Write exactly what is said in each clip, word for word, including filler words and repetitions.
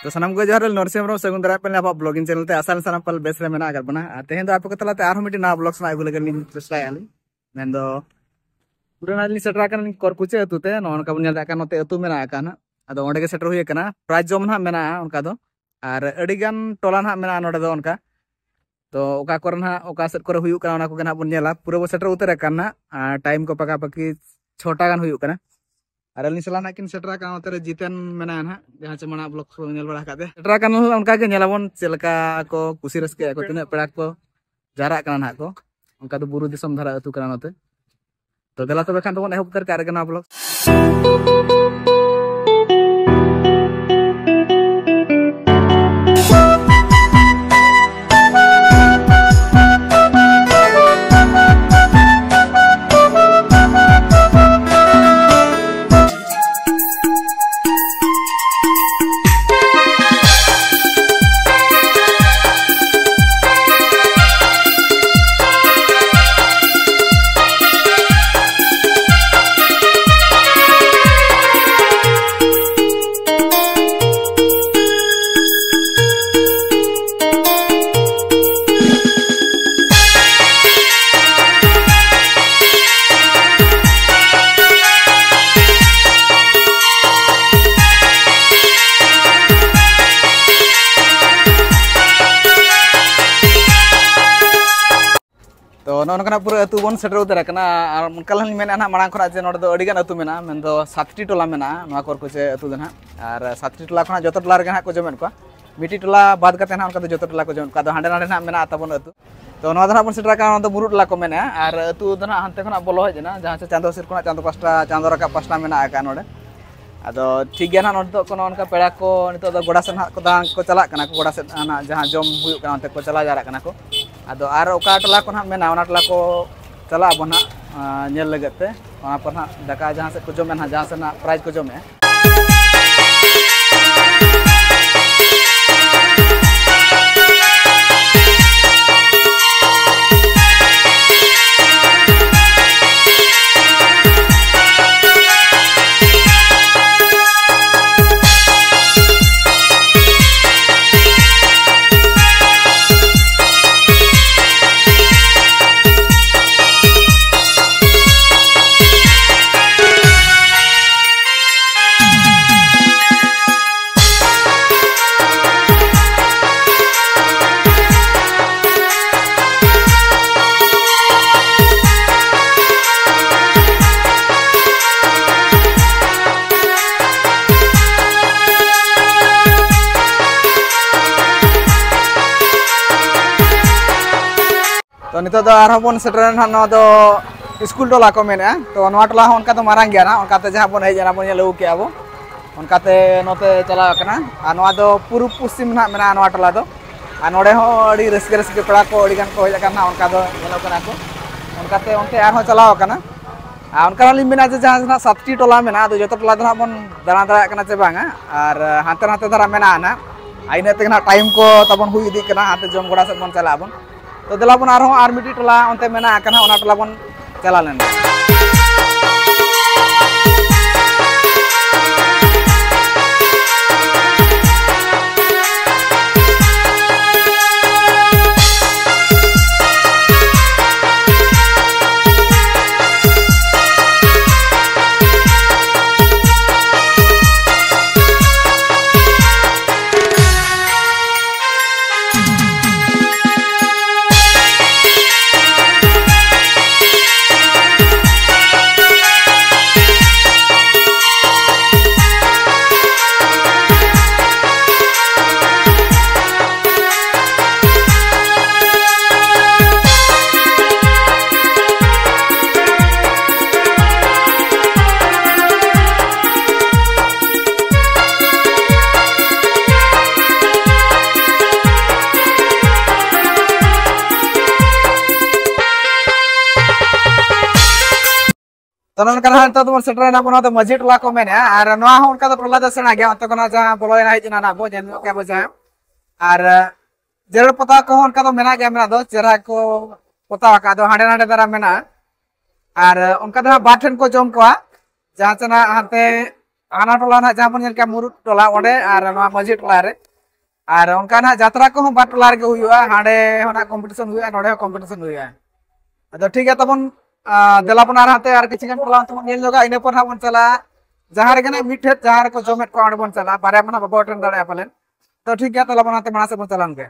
तो सामान को जोहार नरसिंह सगुन दारा पे आप ब्लॉगिंग चैनल ते आसान सामान पल बेस रे मेना बना तेहे दो आप तलाते आर मिट्टी ना ब्लॉग्स ना अगुले गली चेष्टा मेन दो पुराना लिंग सेटर आकन करकुचे अतुते नोनका बन नेल आकन नते अतु मेना आकन अदो ओंडे के सेटर हुई कना प्राइज जम ना मेना उनका दो आर अडी गान टोला ना मेना नोडे दो उनका तो ओका कोर ना ओका सेट करे हुई कना ओना को गना बन नेला पूरा बो सेटर उतर कना टाइम को पका पकी छोटा गान हुई कना और अली सलाह किन सेटरा का उतर जितेन मेना ना जहां से मना ब्लॉग को नेल बड़ा काते सेटरा का उनका के नेलाबन चेलका को कुसी रसके को तिना पेड़ा को जारा कना ना को उनका तो बुरु दिसम धारा अतु कना नते तो दला तो बेखान तो एहब कर कार कना ब्लॉग तो नोनका पूरा अतु बन सेटर उतर कना और उनकालन मेना ना मांग खरा जे नोड दो अडिगान अतु मेना मेन दो सातटी टोला मेना नोआ कोर को जे अतु दना और सातटी टोला खना जतो टोला रे हा को जमेन को मिटी टोला बाद कते ना उनका दो जतो टोला को जमेन का दो हांडे नांडे ना मेना तबन अतु तो नोआ दना बन सेटर का दो मुरु टोला को मेना और अतु दना हांते खना बोलो हजना जहां से चांदो सिर खना चांदो पास्टा चांदो रका पास्टा मेना आका नोडे अदो ठीक गया ना नोड तो कोनो उनका पेड़ा को नितो दो गोड़ा से ना को दांग को चला कना को गोड़ा से ना जहां जम हुयु कना ते को चला जारा कना को अदो आर ओका टोला को ना मेना ओना टोला को चला बना नेल लगते वहां पर ना दका जहां से को जमे ना जहां से ना प्राइज को जमे तो नितो दो आरो बन सेटर ना नो दो स्कूल टोला को मेना तो नोआ टोला उनका तो मारांग गया ना उनका ते जहां बन हे जना बन लउ के आबो उनका ते नोते चला कना आ नोआ दो पूर्व पश्चिम ना मेना नोआ टोला दो आ नोडे हो अडी रसके रसके पड़ा को अडी गान को हे कना उनका दो नेलो कना को उनका ते उनते आरो चलाव कना आ उनका लि मेना जे जहां ना सातटी टोला मेना दो जतो टोला दना बन दाना दारा कना चे बांगा और हाते हाते धरा मेना ना आइने ते ना टाइम को तबन हुई दी कना हाते जम गोड़ा से बन चला बन तो दला बन आरो आर मिटी टोला उनते मेना कना ओना टोला बन चला लेन तो नोनका तो तुम सेटर ना कोना तो मजी टोला को मेने और नोआ हो उनका तो टोला दो सेना गया तो कोना जहां बोलो ना हिजना ना बो जेन के बजा और जेर पता को उनका तो मेना गया मेना दो चेहरा को पता का दो हांडे हांडे दरा मेना और उनका तो बाठन को जम को जहां से ना हाते आना टोला ना जहां बन के मुरुट टोला ओंडे और नोआ मजी टोला रे और उनका ना यात्रा को बार टोला रे हुआ हांडे होना कंपटीशन हुआ नोडे कंपटीशन हुआ अदो ठीक है तबन देलापन आर हाते आर किछि गन टोला तबन नेल जोगा इने पर हाबन चला जहां रे गने मिठे जहां रे को जोमेट को आंड बन चला बारे मना बाबा अटेंड दाड़े पालेन तो ठीक है तलापन हाते माना से बन चलान के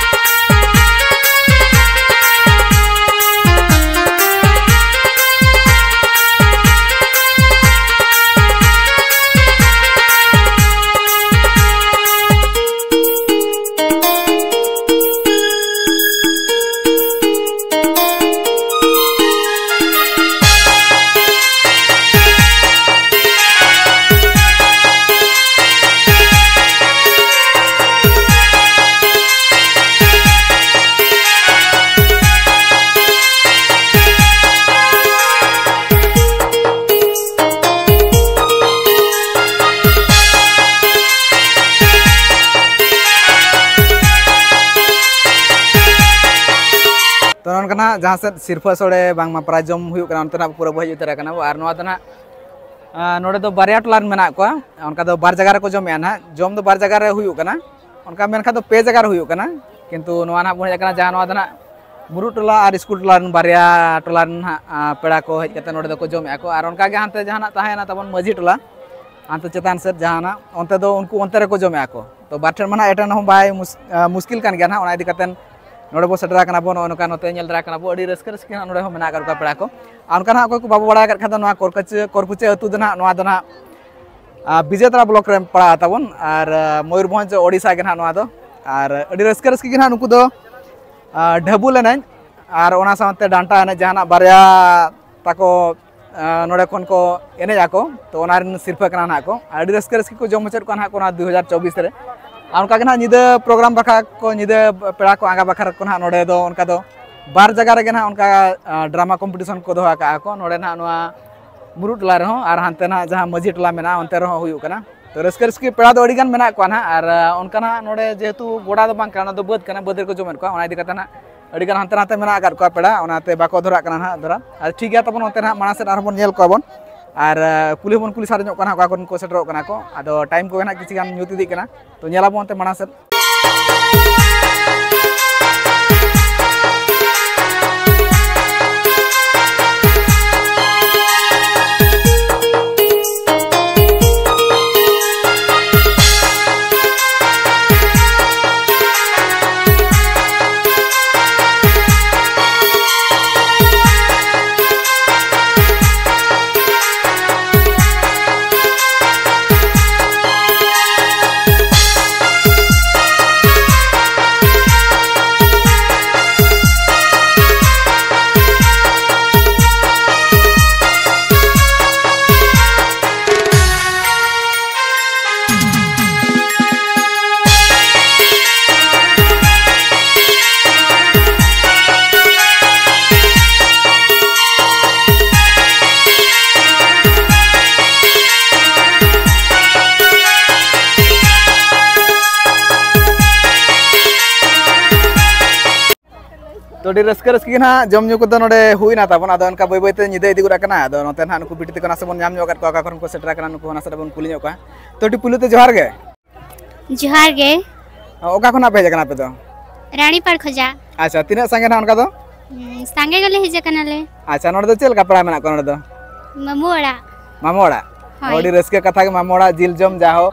तो जहाँ से सिरफा सोड़े बांगमा प्राइजम हुयुकना अंतना पूरा बहज उतर कना और नोआ तो ना नोडे दो बारिया टोला मेना को उनका दो बार जगह रे को जमे ना जम दो बार जगह रे हुयुकना उनका मेनखा दो पे जगह रे हुयुकना किंतु नोआ ना बहज कना जहाँ नोआ तो ना मुरु टोला और स्कूल टोला बारिया टोला पेड़ा को हज कते नोडे दो को जमे को और उनका गे हानते जहां ताहेना तबन मजी टोला हानते चेतान से जहां ना ओनते दो उनको ओनते रे को जमे को तो बार ठेन माना एटन हम बाय मुश्किल कान गया ना ओना इदी कतेन नोडे बो सेटरा कना बो नोका नोते नेल दरा कना बो अडी रस्क रस्क नोडे हो मेना कर का पेड़ा को अनका ना कोई को बाबू बड़ा कर खदा नोआ कोरकच कोरकुचे अतु दना नोआ दना विजेतरा ब्लॉक रे पड़ा ताबन और मयूरभंज ओडिसा के ना नोआ दो और अडी रस्क रस्क के ना नुकु दो ढबुल एनज और ओना सामते डांटा एनज जहाना बारिया ताको नोडे कोन को एनेज आको तो ओना रिन सिरफा कना ना को अडी रस्क रस्क को जम मचर को ना को ना दो हज़ार चौबीस रे उनका ना निदा प्रोग्राम बखा को निदा पेड़ा को आगा बखा को ना नोडे दो उनका दो बार जगह रे ना उनका ड्रामा कंपटीशन को दोहा का को नोडे ना नोआ मुरु टोला रे हो और हानते ना जहां मजी टोला मेना ओनते रे हो हुयु कना तो रस्क रस्क पेड़ा दो अडिगान मेना को ना और उनका ना नोडे जेतु गोडा दो बांग काना दो बद कना बद रे को जमेन को ओना इदी कता ना अडिगान हानते नाते मेना आगार को पेड़ा ओनाते बाको धरा कना ना धरा और ठीक गया तबन ओनते ना माना से आर बन नेल को बन और कुली बन कुली सारे कना को को सेटरो कना को आदो टाइम को ना किछि गान न्यूति दी कना तो नेला बन ओनते माना से तो रस्क रस्क ना जम न्यू को नोडे हुईना ताबन आदो उनका बय बयते निदे इदी गुरा कना आदो नोते ना नुकु बिटिते कना सबन नाम न्योगात को का को सेटरा कना नुकु ना सबन कुली न्योका तो टी पुलुते जोहार गे जोहार गे ओका खना भेज कना पे तो रानी पार खजा अच्छा तिना संगे ना उनका दो संगे गले हिजे कना ले अच्छा नोडे दो चेल का पड़ा मेना को नोडे दो मामोड़ा मामोड़ा ओडी रस्क कथा के मामोड़ा जिल जम जाहो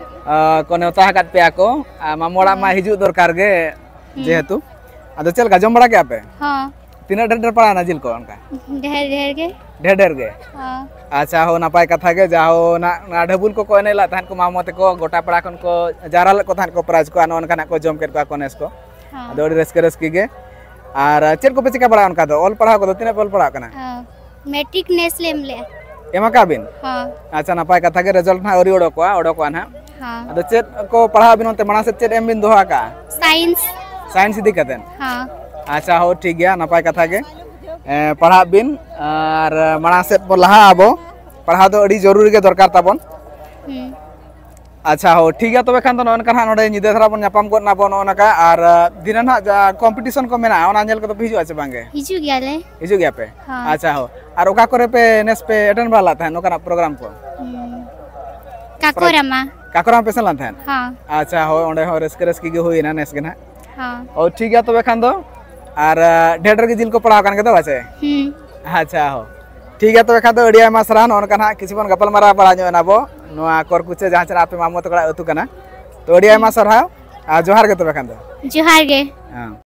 कोने उता काट पे आको मामोड़ा मा हिजु दरकार गे जेहेतु अदो चल का जम बड़ा के आपे हां तीना ढेर ढेर पड़ा ना जिल को उनका ढेर ढेर गे ढेर ढेर गे हां अच्छा हो नापाय कथा गे जाहो ना ना ढबुल को कोने ला तहन को मामोते को गोटा पड़ा कोन को जारा को तहन को प्राइज को अन उनका ना को जम के को कोनेस को अदो रस्क रस्क गे और चेल को पे चिका बड़ा उनका दो ऑल पढ़ा को दो तीना ऑल पढ़ा कना हां मैट्रिक नेस्लेम ले एमा का बिन हां अच्छा नापाय कथा गे रिजल्ट ना ओरी ओडो को ओडो को ना हां अदो चेत को पढ़ा बिन ओते मना से चेत एम बिन दोहा का साइंस साइंस इदी कतन हां अच्छा हो ठीक गया नपाय कथा के पढ़ा बिन और मना से लहा आबो पढ़ा दो अड़ी जरूरी के दरकार ताबन अच्छा हो ठीक है तबे खान तो ननका ना नोडे निदे धरा बन नापाम को ना बन नका और दिन ना कंपटीशन को मेना ओना नेल को तो हिजु आछे बांगे हिजु गया ले हिजु गया पे अच्छा हो और ओका करे पे नेस पे अटेंड वाला था नोका प्रोग्राम को काकोरामा काकोराम पे सेन थान हाँ अच्छा हो ओंडे हो रस्के रस्के गे होइना नेस गेना हाँ और ठीक गया तबे खान दो और ढेर ढेर के जिल को पढ़ाव कान के दो बाचे हम्म अच्छा हो ठीक है तबे खान दो अडिया मा सराहन ओन काना किसी बन गपल मारा बड़ा जो नाबो नोआ कोर कुचे जहां चना आपे मामो तकड़ा अतु कना तो अडिया मा सरहाव आ जोहार के तबे खान दो जोहार गे हां।